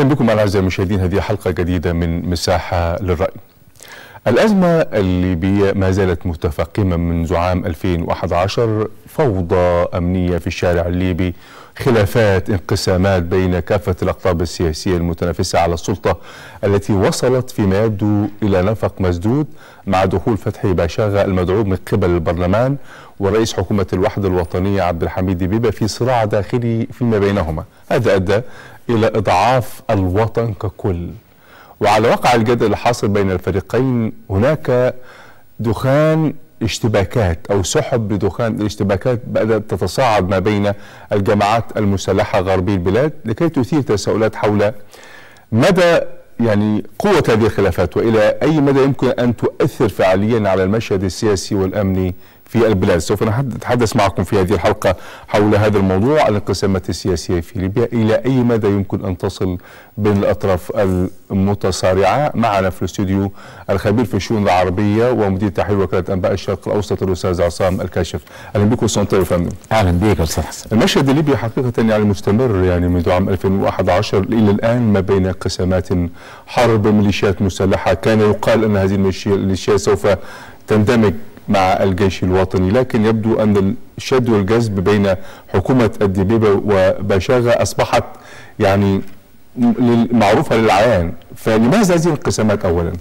أهلا بكم أعزائي المشاهدين، هذه حلقة جديدة من مساحة للرأي. الأزمة الليبية ما زالت متفاقمة منذ عام 2011، فوضى أمنية في الشارع الليبي، خلافات، انقسامات بين كافة الأقطاب السياسية المتنافسة على السلطة التي وصلت فيما يبدو إلى نفق مسدود مع دخول فتحي باشاغا المدعوم من قبل البرلمان ورئيس حكومة الوحدة الوطنية عبد الحميد دبيبة في صراع داخلي فيما بينهما. هذا أدى إلى إضعاف الوطن ككل. وعلى وقع الجدل الحاصل بين الفريقين هناك دخان اشتباكات أو سحب لدخان الاشتباكات بدأت تتصاعد ما بين الجماعات المسلحة غربي البلاد، لكي تثير تساؤلات حول مدى قوة هذه الخلافات وإلى أي مدى يمكن أن تؤثر فعليا على المشهد السياسي والأمني في البلاد. سوف نتحدث معكم في هذه الحلقة حول هذا الموضوع، الانقسامات السياسية في ليبيا، إلى أي مدى يمكن أن تصل بين الأطراف المتصارعة. معنا في الاستوديو الخبير في الشؤون العربية ومدير تحرير وكالة أنباء الشرق الأوسط الأستاذ عصام الكاشف. أهلا بكم أستاذ طيب فندم. أهلا بك أستاذ حسن. المشهد الليبي حقيقة مستمر منذ عام 2011 إلى الآن ما بين انقسامات، حرب ميليشيات مسلحة. كان يقال أن هذه الميليشيات سوف تندمج مع الجيش الوطني، لكن يبدو أن الشد والجذب بين حكومة الدبيبة وباشاغا أصبحت معروفة للعيان. فلماذا هذه الانقسامات أولا؟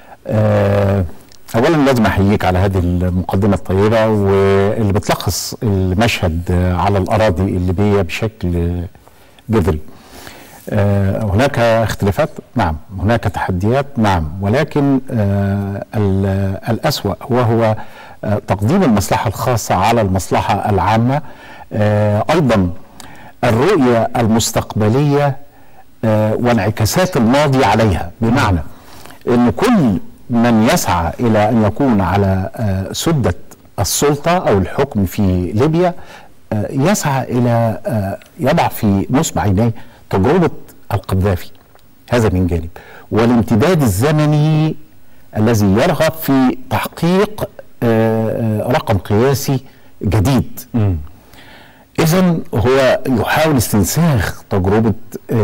أولا لازم أحييك على هذه المقدمة الطيبة واللي بتلخص المشهد على الأراضي الليبية بشكل جذري. هناك اختلافات، نعم، هناك تحديات، نعم، ولكن الأسوأ وهو تقديم المصلحة الخاصة على المصلحة العامة. أيضا الرؤية المستقبلية وانعكاسات الماضي عليها، بمعنى أن كل من يسعى إلى أن يكون على سدة السلطة أو الحكم في ليبيا يسعى إلى يضع في نصب عينيه تجربة القذافي، هذا من جانب، والامتداد الزمني الذي يرغب في تحقيق رقم قياسي جديد. إذن هو يحاول استنساخ تجربة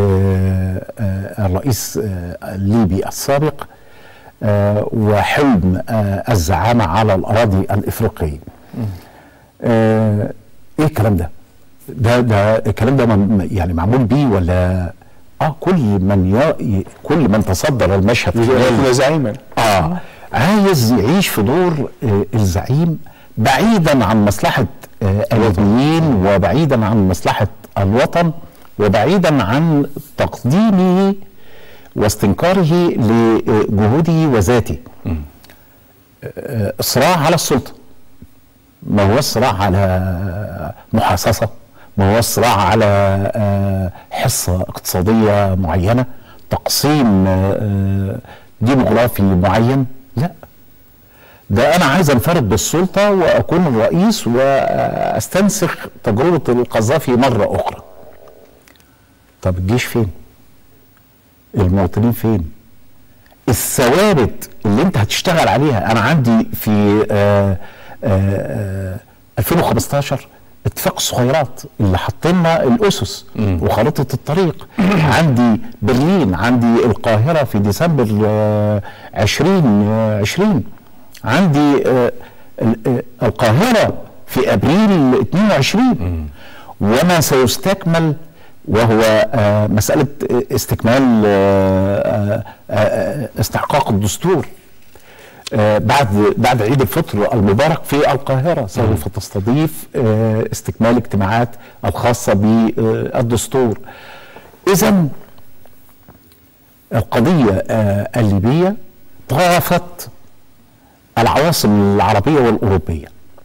الرئيس الليبي السابق وحلم الزعامة على الأراضي الإفريقية. إيه الكلام ده؟ ده الكلام ده معمول بيه ولا كل من تصدر المشهد يكون زعيما عايز يعيش في دور الزعيم بعيدا عن مصلحة الليبيين وبعيدا عن مصلحة الوطن وبعيدا عن تقديمه واستنكاره لجهوده وذاته. الصراع على السلطة ما هو الصراع على محاصصة، ما هو الصراع على حصة اقتصادية معينة، تقسيم ديموغرافي معين، لا، ده أنا عايز أنفرد بالسلطة وأكون الرئيس وأستنسخ تجربة القذافي مرة أخرى. طب الجيش فين؟ المواطنين فين؟ الثوابت اللي أنت هتشتغل عليها. أنا عندي في 2015 اتفاق الصغيرات اللي حطينا الأسس وخريطة الطريق. عندي برلين، عندي القاهرة في ديسمبر 2020، عندي القاهرة في أبريل 22، وما سيستكمل وهو مسألة استكمال استحقاق الدستور بعد عيد الفطر المبارك في القاهرة. سوف تستضيف استكمال اجتماعات الخاصة بالدستور. إذن القضية الليبية طافت العواصم العربية والأوروبية.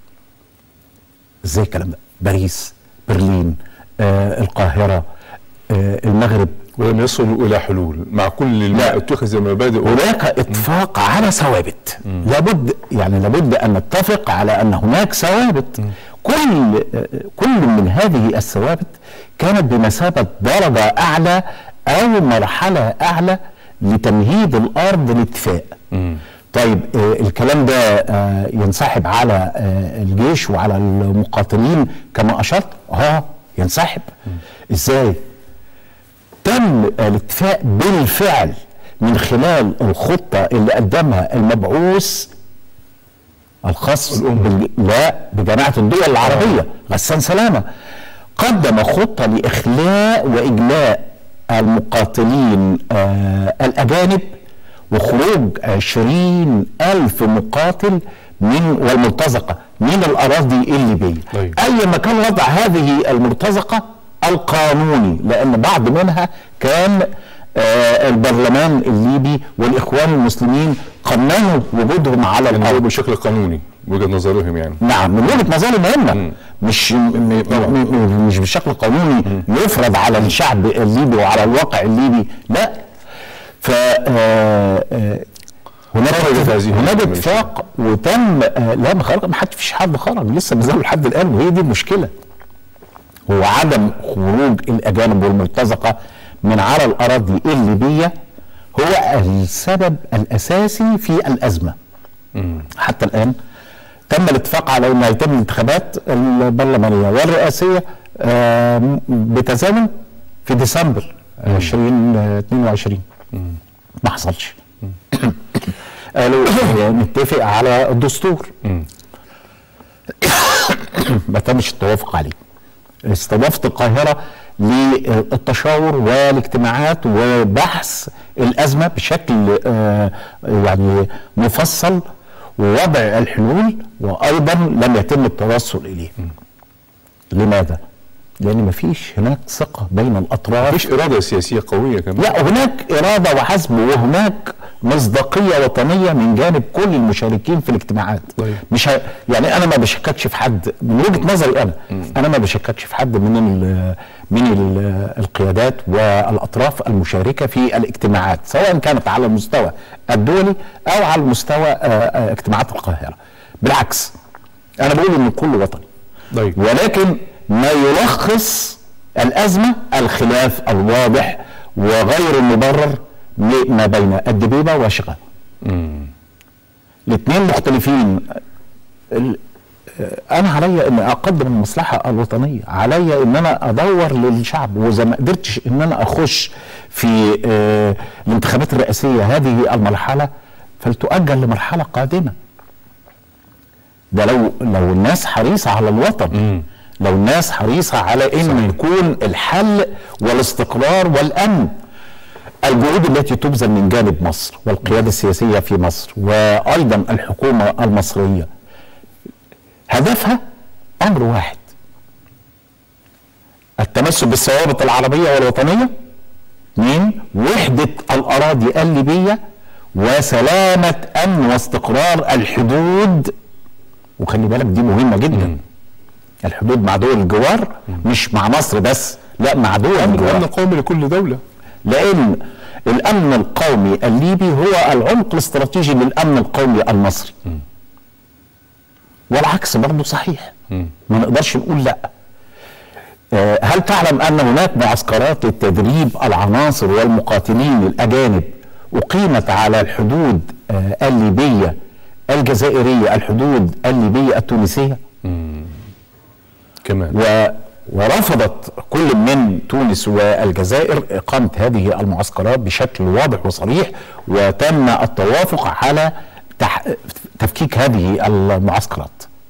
ازاي الكلام ده؟ باريس، برلين، القاهرة، المغرب، ولم يصلوا إلى حلول مع كل ما اتخذ مبادئ. هناك اتفاق على ثوابت. لابد أن نتفق على أن هناك ثوابت. كل من هذه الثوابت كانت بمثابة درجة أعلى أو مرحلة أعلى لتمهيد الأرض للاتفاق. طيب الكلام ده ينسحب على الجيش وعلى المقاتلين كما أشرت؟ ينسحب. إزاي؟ تم وتم الاتفاق بالفعل من خلال الخطة اللي قدمها المبعوث الخاص بجماعة الدول العربية غسان سلامة، قدم خطة لإخلاء وإجلاء المقاتلين الأجانب وخروج 20,000 مقاتل والمرتزقة من الأراضي الليبية. أي ما كان وضع هذه المرتزقة القانوني، لأن بعض منها كان البرلمان الليبي والإخوان المسلمين قننوا وجودهم على الأرض بشكل قانوني وجهة نظرهم يعني. نعم، من وجهة نظرهم هم، مش بشكل قانوني يفرض على الشعب الليبي وعلى الواقع الليبي، لا. ف هناك اتفاق وتم لا ما فيش حد خرج، لسه ما زالوا لحد الان، وهي دي المشكله، هو عدم خروج الاجانب والمرتزقه من على الاراضي الليبيه هو السبب الاساسي في الازمه. حتى الان تم الاتفاق على ان يتم الانتخابات البرلمانيه والرئاسيه بتزامن في ديسمبر 2022. ما حصلش. قالوا نتفق على الدستور، ما تمش التوافق عليه. استضافت القاهرة للتشاور والاجتماعات وبحث الأزمة بشكل يعني مفصل ووضع الحلول، وأيضا لم يتم التوصل إليه. لماذا؟ لأن مفيش هناك ثقة بين الأطراف، مفيش إرادة سياسية قوية كمان. لا، هناك إرادة وحسب، وهناك مصداقية وطنية من جانب كل المشاركين في الاجتماعات. مش يعني أنا ما بشككش في حد من وجهة نظري، أنا ما بشككش في حد من القيادات والأطراف المشاركة في الاجتماعات، سواء كانت على المستوى الدولي أو على مستوى اجتماعات القاهرة. بالعكس، أنا بقول إن الكل وطني. ولكن ما يلخص الأزمة الخلاف الواضح وغير المبرر ما بين الدبيبة وشغال. الاثنين مختلفين. أنا علي أن أقدم المصلحة الوطنية، علي أن أنا أدور للشعب، وإذا ما قدرتش أن أنا أخش في الانتخابات الرئاسية هذه المرحلة فلتؤجل لمرحلة قادمة. ده لو الناس حريصة على الوطن، لو الناس حريصة على ان يكون الحل والاستقرار والامن. الجهود التي تبذل من جانب مصر والقيادة السياسية في مصر وايضا الحكومة المصرية هدفها امر واحد: التمسك بالثوابت العربية والوطنية، 2 وحدة الاراضي الليبية وسلامة امن واستقرار الحدود. وخلي بالك دي مهمة جدا، الحدود مع دول الجوار، مش مع مصر بس، لا، مع دول الجوار. الامن القومي لكل دولة، لان الامن القومي الليبي هو العمق الاستراتيجي للامن القومي المصري. والعكس برضه صحيح، ما نقدرش نقول لا. هل تعلم ان هناك معسكرات للتدريب العناصر والمقاتلين الاجانب اقيمت على الحدود الليبية الجزائرية، الحدود الليبية التونسية كمان، ورفضت كل من تونس والجزائر إقامة هذه المعسكرات بشكل واضح وصريح، وتم التوافق على تفكيك هذه المعسكرات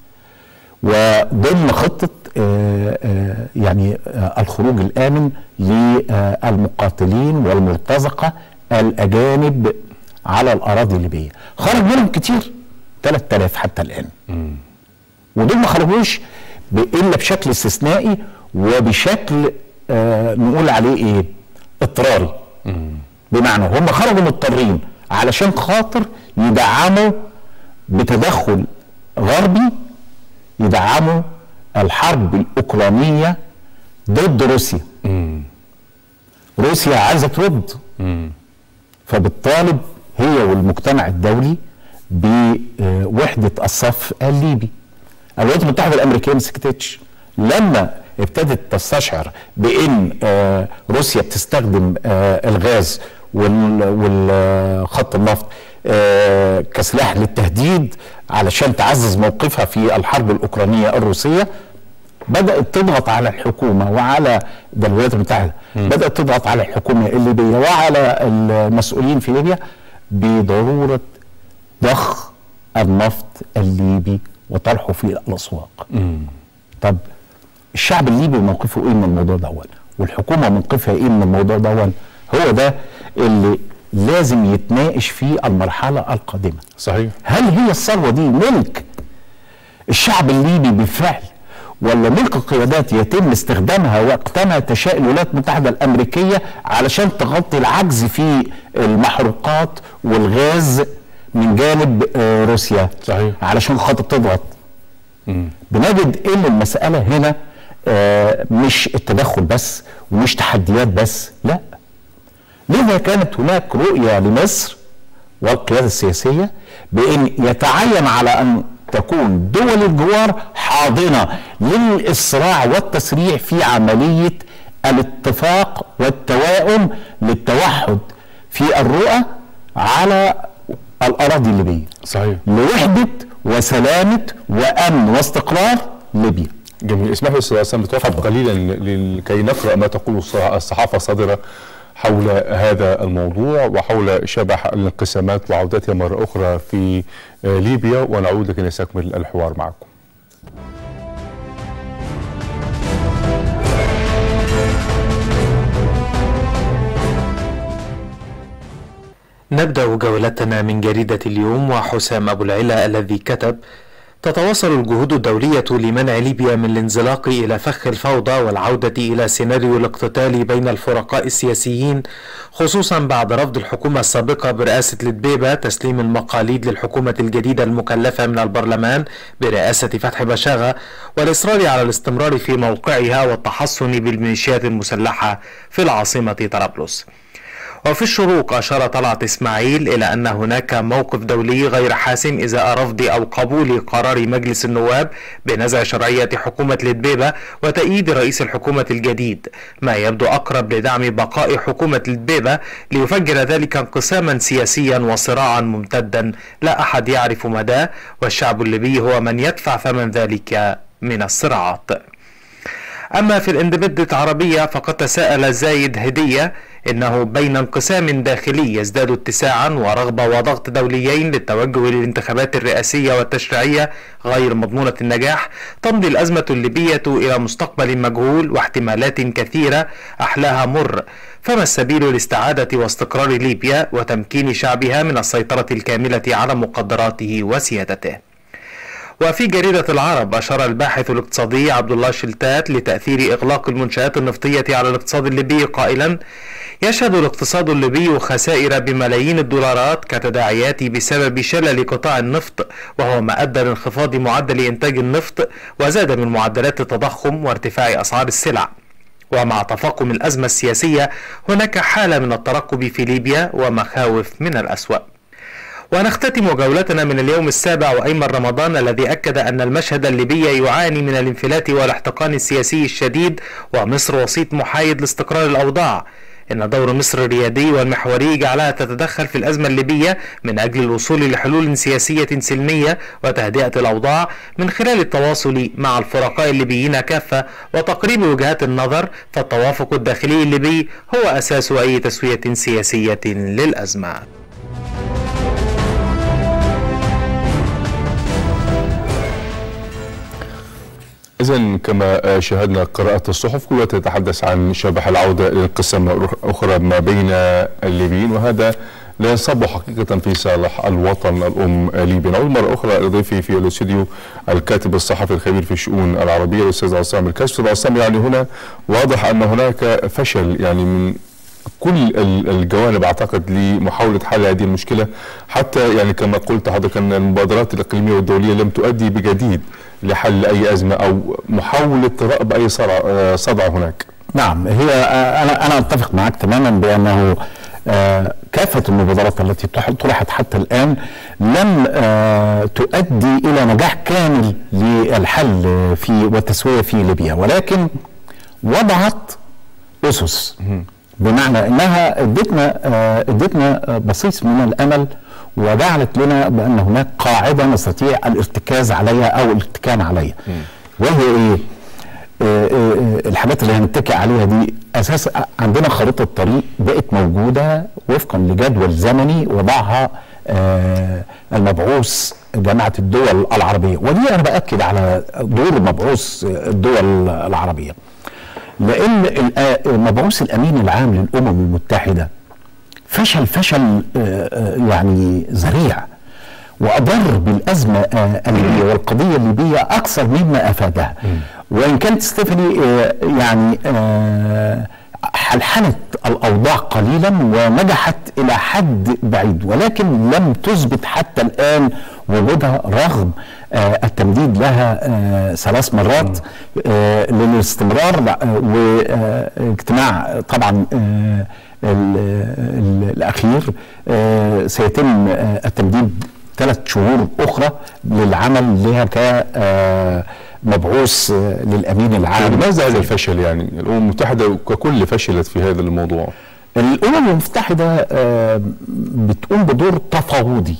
وضمن خطة يعني الخروج الآمن للمقاتلين والمرتزقة الأجانب على الأراضي الليبية. خرج منهم كتير، 3000 حتى الآن، ودول ما خرجوش إلا بشكل استثنائي وبشكل نقول عليه إيه؟ اضطراري. بمعنى هم خرجوا مضطرين علشان خاطر يدعموا بتدخل غربي، يدعموا الحرب الأوكرانية ضد روسيا. روسيا عايزة ترد، فبالطالب هي والمجتمع الدولي بوحدة الصف الليبي. الولايات المتحدة الأمريكية ما سكتتش لما ابتدت تستشعر بأن روسيا بتستخدم الغاز والخط النفط كسلاح للتهديد علشان تعزز موقفها في الحرب الأوكرانية الروسية. بدأت تضغط على الحكومة وعلى الولايات المتحدة، بدأت تضغط على الحكومة الليبية وعلى المسؤولين في ليبيا بضرورة ضخ النفط الليبي وطرحه في الأسواق. طب الشعب الليبي موقفه ايه من الموضوع دون؟ والحكومة موقفها ايه من الموضوع دون؟ هو ده اللي لازم يتناقش فيه المرحلة القادمة. صحيح. هل هي الثروة دي ملك الشعب الليبي بالفعل، ولا ملك القيادات يتم استخدامها وقتما تشاء الولايات المتحدة الأمريكية علشان تغطي العجز في المحروقات والغاز من جانب روسيا؟ صحيح. علشان خاطر تضغط. بنجد ان المسألة هنا مش التدخل بس ومش تحديات بس، لا. لذا كانت هناك رؤية لمصر والقيادة السياسية بأن يتعين على أن تكون دول الجوار حاضنة للإسراع والتسريع في عملية الاتفاق والتوائم للتوحد في الرؤى على الأراضي الليبية. صحيح. لوحدة وسلامة وأمن واستقرار ليبيا. جميل. اسمح لي استاذ عصام نتوقف قليلا لكي نقرأ ما تقوله الصحافة الصادرة حول هذا الموضوع وحول شبح الانقسامات وعودتها مرة أخرى في ليبيا، ونعود لكي نستكمل الحوار معكم. نبدأ جولتنا من جريدة اليوم وحسام أبو العلا الذي كتب: تتواصل الجهود الدولية لمنع ليبيا من الانزلاق إلى فخ الفوضى والعودة إلى سيناريو الاقتتال بين الفرقاء السياسيين، خصوصا بعد رفض الحكومة السابقة برئاسة لدبيبة تسليم المقاليد للحكومة الجديدة المكلفة من البرلمان برئاسة فتحي بشاغة، والإصرار على الاستمرار في موقعها والتحصن بالميليشيات المسلحة في العاصمة طرابلس. وفي الشروق أشار طلعت إسماعيل إلى أن هناك موقف دولي غير حاسم إزاء رفض أو قبول قرار مجلس النواب بنزع شرعية حكومة لدبيبة وتأييد رئيس الحكومة الجديد، ما يبدو أقرب لدعم بقاء حكومة لدبيبة ليفجر ذلك انقساما سياسيا وصراعا ممتدا لا أحد يعرف مداه، والشعب الليبي هو من يدفع ثمن ذلك من الصراعات. أما في الاندبندنت عربية فقد تساءل زايد هدية إنه بين انقسام داخلي يزداد اتساعا ورغبة وضغط دوليين للتوجه للانتخابات الرئاسية والتشريعية غير مضمونة النجاح، تمضي الأزمة الليبية إلى مستقبل مجهول واحتمالات كثيرة أحلاها مر، فما السبيل لاستعادة واستقرار ليبيا وتمكين شعبها من السيطرة الكاملة على مقدراته وسيادته؟ وفي جريدة العرب أشار الباحث الاقتصادي عبد الله شلتات لتأثير إغلاق المنشآت النفطية على الاقتصاد الليبي قائلا: يشهد الاقتصاد الليبي خسائر بملايين الدولارات كتداعيات بسبب شلل قطاع النفط، وهو ما أدى لانخفاض معدل إنتاج النفط وزاد من معدلات التضخم وارتفاع أسعار السلع. ومع تفاقم الأزمة السياسية هناك حالة من الترقب في ليبيا ومخاوف من الأسوأ. ونختتم جولتنا من اليوم السابع وأيمن رمضان الذي أكد أن المشهد الليبي يعاني من الانفلات والاحتقان السياسي الشديد، ومصر وسيط محايد لاستقرار الأوضاع. إن دور مصر الريادي والمحوري جعلها تتدخل في الأزمة الليبية من أجل الوصول لحلول سياسية سلمية وتهدئة الأوضاع من خلال التواصل مع الفرقاء الليبيين كافة وتقريب وجهات النظر، فالتوافق الداخلي الليبي هو أساس أي تسوية سياسية للأزمة. إذن كما شاهدنا قراءة الصحف كلها تتحدث عن شبح العودة إلى انقسام أخرى ما بين الليبيين، وهذا لا يصب حقيقة في صالح الوطن الأم ليبيا. نعود مرة أخرى لضيفي في الاستوديو الكاتب الصحفي الخبير في الشؤون العربية الأستاذ عصام الكاشف. أستاذ عصام، يعني هنا واضح أن هناك فشل يعني من كل الجوانب اعتقد لمحاوله حل هذه المشكله، حتى يعني كما قلت حضرتك ان المبادرات الاقليميه والدوليه لم تؤدي بجديد لحل اي ازمه او محاوله رأب اي صدع هناك. نعم، هي انا اتفق معك تماما بانه كافه المبادرات التي طرحت حتى الان لم تؤدي الى نجاح كامل للحل في والتسويه في ليبيا، ولكن وضعت اسس، بمعنى انها ادتنا بصيص من الامل وجعلت لنا بان هناك قاعده نستطيع الارتكاز عليها او الاتكان عليها. وهي ايه؟ الحاجات اللي هنتكئ عليها دي اساس عندنا خريطه طريق بقت موجوده وفقا لجدول زمني وضعها المبعوث جامعه الدول العربيه، ودي انا باكد على دور مبعوث الدول العربيه، لان مبعوث الامين العام للامم المتحده فشل يعني ذريع، واضر بالازمه الليبيه والقضيه الليبيه اكثر مما افادها. وان كانت ستيفاني يعني حلحنت الاوضاع قليلا ونجحت الى حد بعيد، ولكن لم تثبت حتى الان وجودها رغم التمديد لها 3 مرات للاستمرار. واجتماع طبعا الاخير سيتم التمديد 3 شهور اخرى للعمل لها كمبعوث للامين العام. لماذا هذا الفشل؟ يعني الامم المتحده ككل فشلت في هذا الموضوع. الامم المتحده بتقوم بدور تفاوضي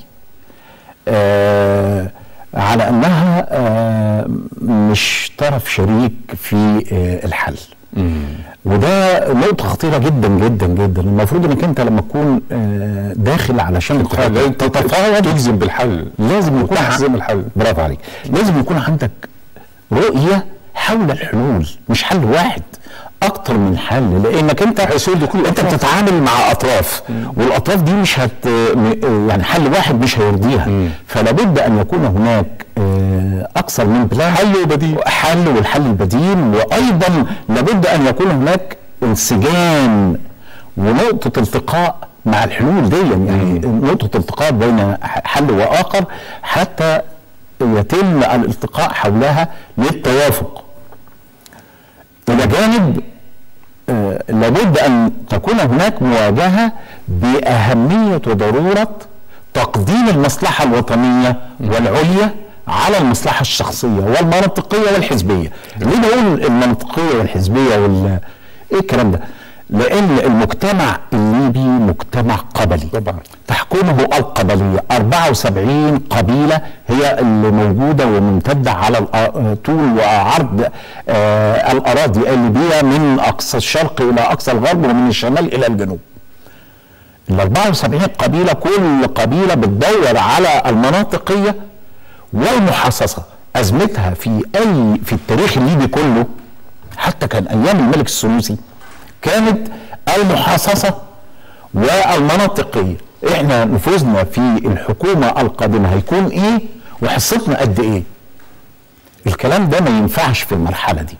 على انها مش طرف شريك في الحل. وده نقطة خطيرة جدا جدا جدا. المفروض انك انت لما تكون داخل علشان تتفاوض تجزم بالحل، لازم يكون تحزم الحل. برافو عليك. لازم يكون عندك رؤية حول الحلول، مش حل واحد، اكتر من حل، لانك انت انت بتتعامل مع اطراف، والاطراف دي مش يعني حل واحد مش هيرضيها. فلا بد ان يكون هناك اكثر من بلان، حل وبديل، حل والحل البديل، وايضا لابد ان يكون هناك انسجام ونقطه التقاء مع الحلول دي، يعني نقطه التقاء بين حل واخر حتى يتم الالتقاء حولها للتوافق. الى جانب لابد ان تكون هناك مواجهه باهميه وضروره تقديم المصلحه الوطنيه والعليا على المصلحه الشخصيه والمنطقيه والحزبيه. ليه بقول المنطقيه والحزبيه ايه الكلام ده؟ لان المجتمع الليبي مجتمع قبلي طبعا تحكمه القبليه، 74 قبيله هي اللي موجوده وممتده على طول وعرض الاراضي الليبيه من اقصى الشرق الى اقصى الغرب ومن الشمال الى الجنوب. ال 74 قبيله كل قبيله بتدور على المناطقيه والمحاصصه. ازمتها في التاريخ الليبي كله حتى كان ايام الملك السنوسي كانت المحاصصه والمناطقيه. احنا نفوذنا في الحكومه القادمه هيكون ايه وحصتنا قد ايه؟ الكلام ده ما ينفعش في المرحله دي.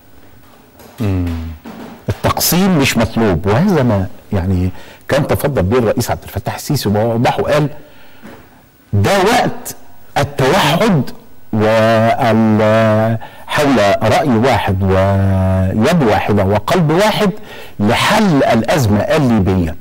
التقسيم مش مطلوب، وهذا ما يعني كان تفضل به الرئيس عبد الفتاح السيسي ووضحه، قال ده وقت التوحد حول رأي واحد ويد واحدة وقلب واحد لحل الأزمة الليبية،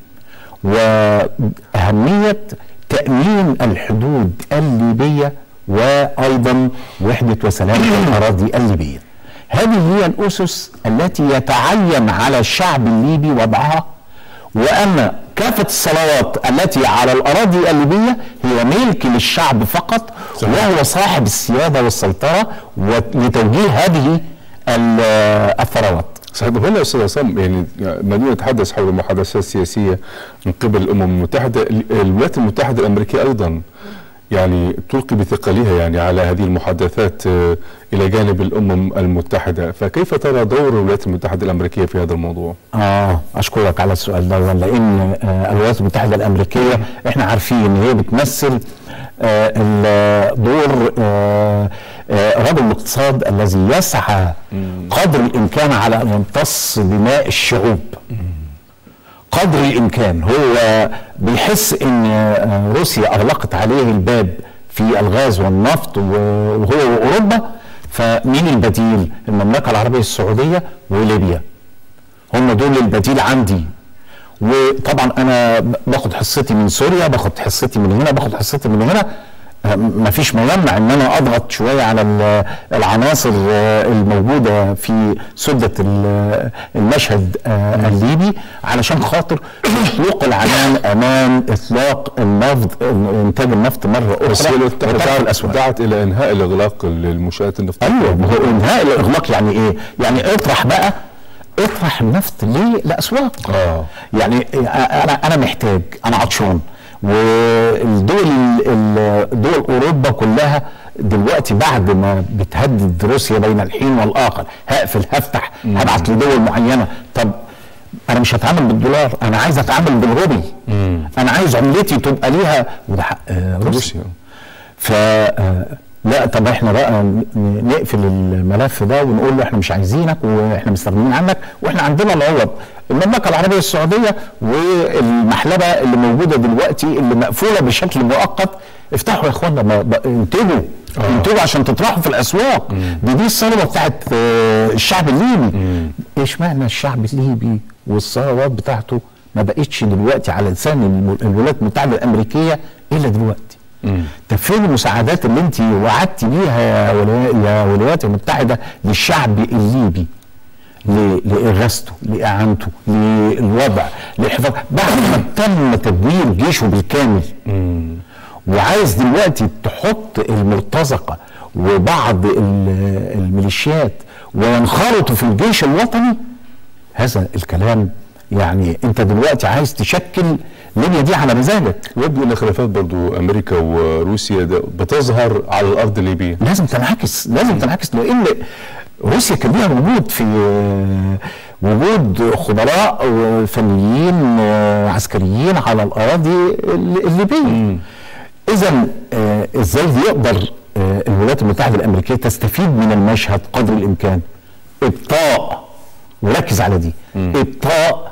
وأهمية تأمين الحدود الليبية وأيضا وحدة وسلامة الأراضي الليبية. هذه هي الأسس التي يتعين على الشعب الليبي وضعها، وأن كافة الصلوات التي على الأراضي الليبية هي ملك للشعب فقط، وهو صاحب السيادة والسيطرة لتوجيه هذه الثروات. صحيح. هنا أستاذ عصام، يعني ما نتحدث حول محادثات سياسية من قبل الأمم المتحدة، الولايات المتحدة الأمريكية أيضا يعني تلقي بثقلها يعني على هذه المحادثات إلى جانب الأمم المتحدة، فكيف ترى دور الولايات المتحدة الأمريكية في هذا الموضوع؟ أشكرك على السؤال ده، لأن الولايات المتحدة الأمريكية إحنا عارفين إن هي بتمثل دور رجل الاقتصاد الذي يسعى قدر الإمكان على أن يمتص دماء الشعوب قدر الإمكان. هو بيحس إن روسيا أغلقت عليه الباب في الغاز والنفط وهو وأوروبا، فمين البديل؟ المملكة العربية السعودية وليبيا، هم دول البديل عندي. وطبعا أنا باخد حصتي من سوريا، باخد حصتي من هنا، باخد حصتي من هنا. ما فيش ما يمنع ان انا اضغط شويه على العناصر الموجوده في سده المشهد الليبي علشان خاطر يطلق العنان امام اطلاق النفط، انتاج النفط مره اخرى. بس دعت الى انهاء الاغلاق للمنشآت النفطيه. ايوه، ما هو انهاء الاغلاق يعني ايه؟ يعني اطرح النفط ليه؟ لاسواق. يعني انا محتاج، انا عطشان، والدول دول اوروبا كلها دلوقتي بعد ما بتهدد روسيا بين الحين والاخر هقفل هفتح هبعت لدول معينه. طب انا مش هتعامل بالدولار، انا عايز اتعامل بالروبل، انا عايز عملتي تبقى ليها، وده حق روسيا. لا طب احنا بقى نقفل الملف ده ونقول له احنا مش عايزينك واحنا مستغنيين عنك، واحنا عندنا العوض المملكه العربيه السعوديه والمحلبه اللي موجوده دلوقتي اللي مقفوله بشكل مؤقت. افتحوا يا اخوانا، انتجوا عشان تطرحوا في الاسواق. دي الثروه بتاعت الشعب الليبي. ايش معنى الشعب الليبي والثروات بتاعته ما بقتش دلوقتي على لسان الولايات المتحده الامريكيه الا دلوقتي؟ طب فين المساعدات اللي انت وعدتي بيها يا الولايات المتحده للشعب الليبي لإغاثته، لإعانته، للوضع، للحفاظ بعد ما تم تدمير جيشه بالكامل؟ وعايز دلوقتي تحط المرتزقه وبعض الميليشيات وينخرطوا في الجيش الوطني؟ هذا الكلام يعني انت دلوقتي عايز تشكل ليبيا دي على مزاجك. يبدو ان خلافات برضو امريكا وروسيا بتظهر على الارض الليبيه. لازم تنعكس لان روسيا كان ليها وجود خبراء فنيين عسكريين على الاراضي الليبيه. اذا ازاي يقدر الولايات المتحده الامريكيه تستفيد من المشهد قدر الامكان؟ ابطاء، وركز على دي، ابطاء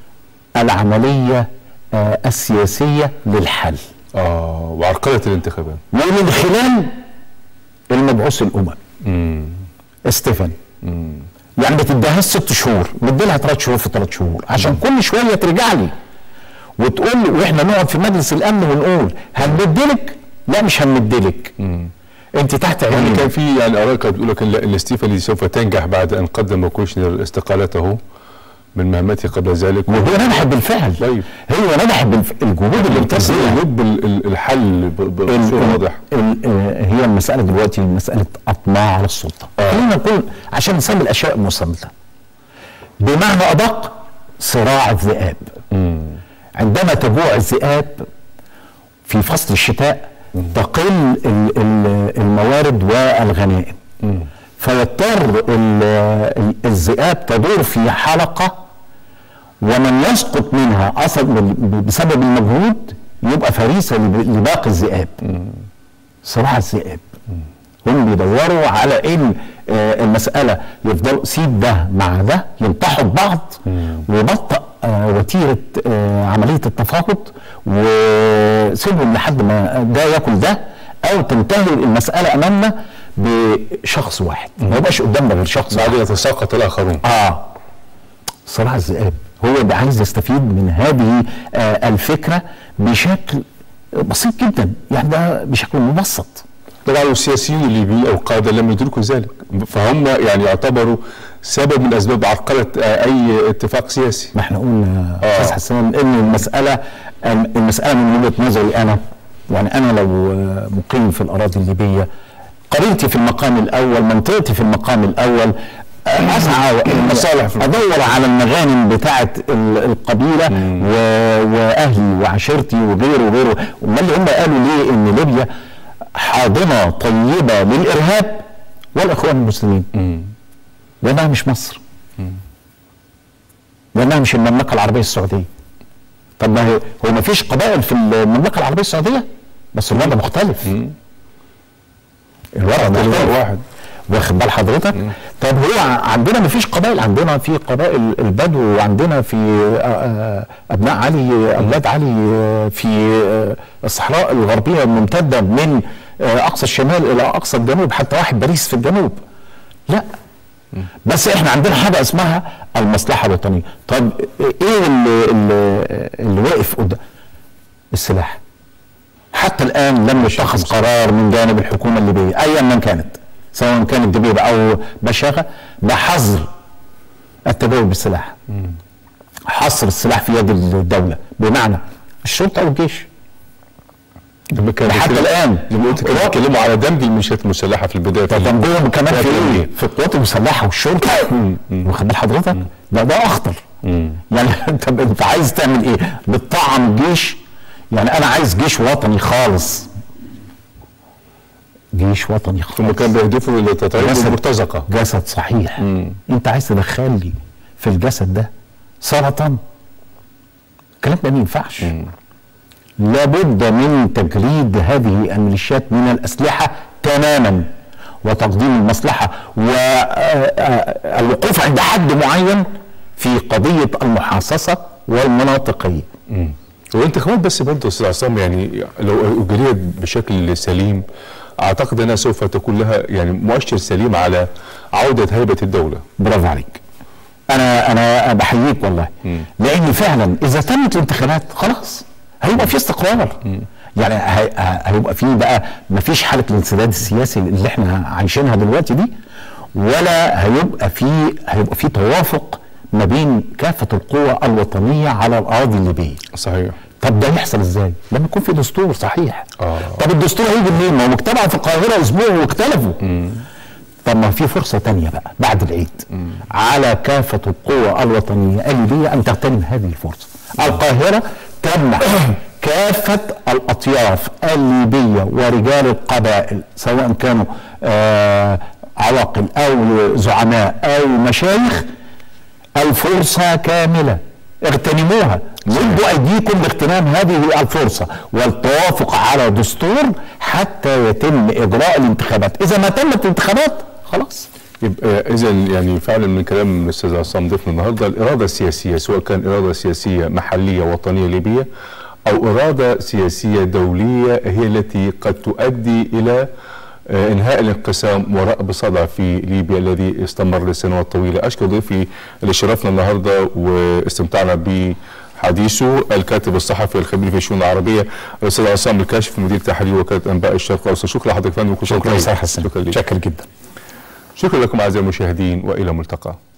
العمليه السياسيه للحل وعرقله الانتخابات ومن خلال المبعوث الاممي ستيفن. يعني ما تديهاش 6 شهور، بديلها 3 شهور في 3 شهور عشان كل شويه ترجع لي وتقول، واحنا نقعد في مجلس الامن ونقول هنمدلك، لا مش هنمدلك، انت تحت عيني. يعني كان في يعني اراء كانت بتقول لك ان ستيفن سوف تنجح بعد ان قدم كوشنر استقالته من مهمته قبل ذلك، وهو نجح بالفعل. طيب هو نجح الجهود اللي بتصل يجب الحل بصوره واضحه. هي المساله دلوقتي مساله اطماع على السلطه. خلينا نقول عشان نسمي الاشياء المسمى، بمعنى ادق صراع الذئاب. عندما تجوع الذئاب في فصل الشتاء تقل الموارد والغنائم، فيضطر الذئاب تدور في حلقه، ومن يسقط منها بسبب المجهود يبقى فريسه لباقي الذئاب. صراع الذئاب. هم بيدوروا على ان المساله يفضلوا سيب ده مع ده ينطحوا ببعض ويبطئ وتيره عمليه التفاوض، وسيبهم لحد ما ده ياكل ده، او تنتهي المساله امامنا بشخص واحد، ما يبقاش قدامنا غير شخص بعد يتساقط الاخرون. صراع الذئاب. هو ده عايز يستفيد من هذه الفكره بشكل بسيط جدا، يعني ده بشكل مبسط. طبعا السياسيين الليبيين او القاده لم يدركوا ذلك، فهم يعني يعتبروا سبب من اسباب عرقله اي اتفاق سياسي. ما احنا قلنا استاذ حسان ان المساله من وجهه نظري انا، يعني انا لو مقيم في الاراضي الليبيه، قريتي في المقام الاول، منطقتي في المقام الاول، اسعى المصالح، ادور على المغانم بتاعه القبيله واهلي وعشيرتي وغيره. امال اللي هم قالوا ليه ان ليبيا حاضنه طيبه للارهاب والاخوان المسلمين؟ لانها مش مصر، لانها مش المملكه العربيه السعوديه. طب ما هو ما فيش قبائل في المملكه العربيه السعوديه، بس الوضع مختلف. الوضع مختلف واحد، واخد بال حضرتك؟ طب هو عندنا ما فيش قبائل، عندنا في قبائل البدو، وعندنا في ابناء علي، اولاد علي في الصحراء الغربيه الممتده من اقصى الشمال الى اقصى الجنوب، حتى واحد باريس في الجنوب. لا، بس احنا عندنا حاجه اسمها المصلحه الوطنيه. طب ايه اللي واقف قدام السلاح؟ وحتى الان لم يتخذ قرار من جانب الحكومه الليبيه ايا من كانت، سواء كانت دبيبه او بشاغه، بحظر التداول بالسلاح. حصر السلاح في يد الدوله، بمعنى الشرطه او الجيش. حتى الان لما قلت كده بيتكلموا على دمج الميليشيات المسلحه في البدايه، دمجهم كمان في ايه؟ في القوات المسلحه والشرطه. واخد بال حضرتك؟ ده اخطر. يعني انت عايز تعمل ايه؟ بتطعم الجيش. يعني انا عايز جيش وطني خالص، جيش وطني خالص. هم كانوا بيهدفوا لتطعيم المرتزقه، جسد صحيح. انت عايز تدخل لي في الجسد ده سرطان؟ الكلام ده ما ينفعش. لابد من تجريد هذه الميليشيات من الأسلحة تماما، وتقديم المصلحة والوقوف عند حد معين في قضية المحاصصة والمناطقية. والانتخابات بس برضه استاذ عصام يعني لو اجريت بشكل سليم اعتقد انها سوف تكون لها يعني مؤشر سليم على عودة هيبة الدولة. برافو عليك. انا بحييك والله. لان فعلا اذا تمت الانتخابات خلاص هيبقى في استقرار. يعني هيبقى في بقى ما فيش حاله الانسداد السياسي اللي احنا عايشينها دلوقتي دي، ولا هيبقى في توافق ما بين كافه القوى الوطنيه على الاراضي الليبيه. صحيح. طب ده يحصل ازاي؟ لما يكون في دستور صحيح. طب الدستور هيجي منين؟ ما هو مجتمع في القاهره اسبوع واختلفوا. طب ما في فرصه تانية بقى بعد العيد على كافه القوى الوطنيه الليبيه ان تغتنم هذه الفرصه. القاهره تمنح كافة الأطياف الليبية ورجال القبائل سواء كانوا عواقل أو زعماء أو مشايخ الفرصة كاملة، اغتنموها، مدوا أيديكم لاغتنام هذه الفرصة والتوافق على دستور حتى يتم إجراء الانتخابات. إذا ما تمت الانتخابات خلاص. يبقى إذا يعني فعلا من كلام الأستاذ عصام ضيفنا النهارده الإرادة السياسية سواء كان إرادة سياسية محلية وطنية ليبية أو إرادة سياسية دولية هي التي قد تؤدي إلى إنهاء الانقسام ورأب صدع في ليبيا الذي استمر لسنوات طويلة. أشكر ضيفي اللي شرفنا النهارده واستمتعنا بحديثه الكاتب الصحفي الخبير في الشؤون العربية الأستاذ عصام الكاشف مدير تحرير وكالة أنباء الشرق الأوسط. شكرا لحضرتك فندم. شكرا جدا. شكرا لكم أعزائي المشاهدين وإلى ملتقى.